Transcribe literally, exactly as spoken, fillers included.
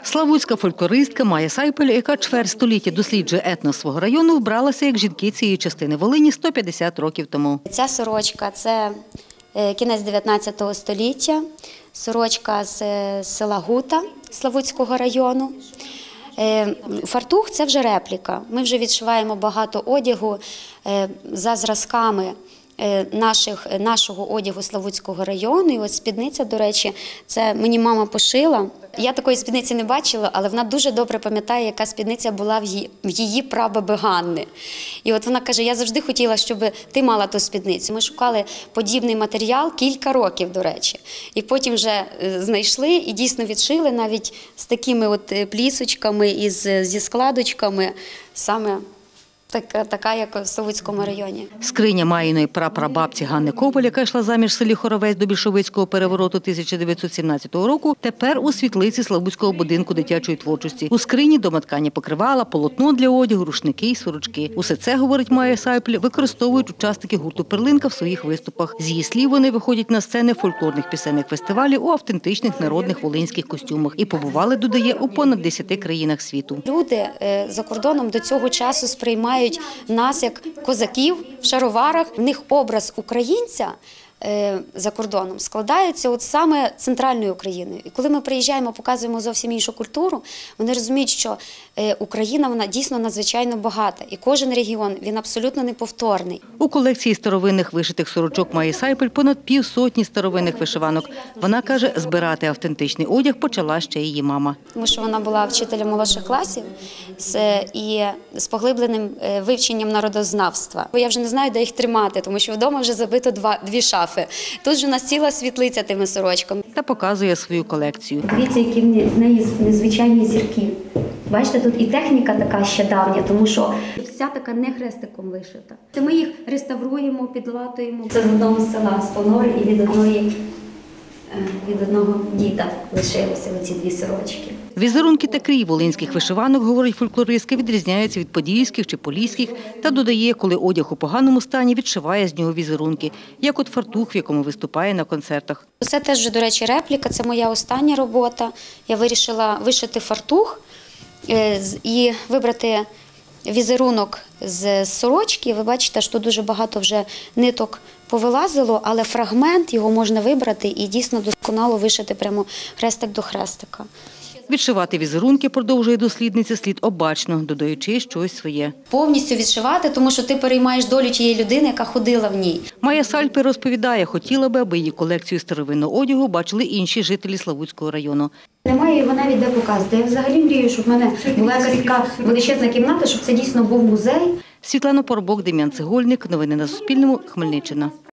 Славутська фольклористка Майя Сайпель, яка чверть століття досліджує етнос свого району, вбралася як жінки цієї частини Волині сто п'ятдесят років тому. Ця сорочка – це кінець дев'ятнадцятого століття, сорочка з села Гута Славутського району. Фартух – це вже репліка. Ми вже відшиваємо багато одягу за зразками наших, нашого одягу Славутського району. І ось спідниця, до речі, це мені мама пошила. Я такої спідниці не бачила, але вона дуже добре пам'ятає, яка спідниця була в її, в її прабаби Ганни. І от вона каже, я завжди хотіла, щоб ти мала ту спідницю. Ми шукали подібний матеріал кілька років, до речі. І потім вже знайшли і дійсно відшили навіть з такими от плісочками, із, зі складочками, саме Така, така, як в Славутському районі. Скриня Маїної прапрабабці Ганни Коваль, яка йшла заміж в селі Хоровець до більшовицького перевороту тисяча дев'ятсот сімнадцятого року, тепер у світлиці Славутського будинку дитячої творчості. У скрині домоткання покривала, полотно для одягу, рушники і сорочки. Усе це, говорить Майя Сайпель, використовують учасники гурту «Перлинка» в своїх виступах. З її слів, вони виходять на сцени фольклорних пісенних фестивалів у автентичних народних волинських костюмах і побували, додає, у понад десяти країнах світу. Люди за кордоном до цього часу сприймають нас як козаків в шароварах. В них образ українця за кордоном складається от саме центральною Україною. І коли ми приїжджаємо, показуємо зовсім іншу культуру, вони розуміють, що Україна, вона дійсно надзвичайно багата. І кожен регіон, він абсолютно неповторний. У колекції старовинних вишитих сорочок Майї Сайпель понад півсотні старовинних вишиванок. Вона каже, збирати автентичний одяг почала ще її мама. Тому що вона була вчителем молодших класів і з поглибленим вивченням народознавства. Я вже не знаю, де їх тримати, тому що вдома вже забито два, дві шафи. Тут же у нас ціла світлиця тими сорочками. Та показує свою колекцію. Дивіться, які в неї незвичайні зірки. Бачите, тут і техніка така ще давня, тому що вся така не хрестиком вишита. Ми їх реставруємо, підлатуємо. Це з одного села, з Понори, і від одної, від одного діда лишилися оці дві сорочки. Візерунки та крій волинських вишиванок, говорить фольклористка, відрізняються від подільських чи поліських, та додає, коли одяг у поганому стані, відшиває з нього візерунки, як от фартух, в якому виступає на концертах. Це теж, до речі, репліка, це моя остання робота. Я вирішила вишити фартух і вибрати візерунок з сорочки. Ви бачите, що тут дуже багато вже ниток повилазило, але фрагмент його можна вибрати і дійсно досконало вишити прямо хрестик до хрестика. Відшивати візерунки, продовжує дослідниця, слід обачно, додаючи щось своє. Повністю відшивати, тому що ти переймаєш долю тієї людини, яка ходила в ній. Майя Сайпель розповідає, хотіла би, аби її колекцію старовинного одягу бачили інші жителі Славутського району. Немає його навіть де показувати. Я взагалі мрію, щоб в мене була якась така величезна кімната, щоб це дійсно був музей. Світлана Поробок, Дем'ян Цегольник. Новини на Суспільному. Хмельниччина.